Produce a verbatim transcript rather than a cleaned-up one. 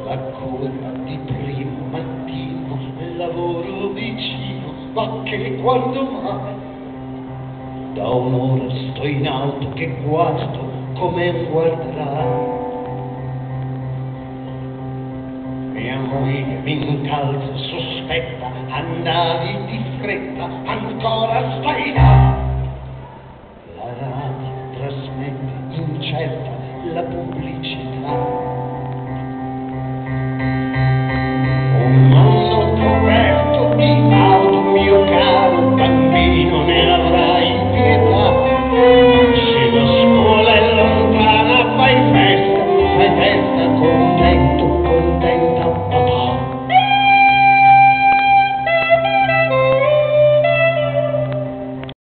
la coda di primo mattino, lavoro vicino, ma che quando mai? Da un'ora sto in auto che guardo come un guarderai. Mia moglie mi incalza, sospetta, andavi di fretta, ancora stai là.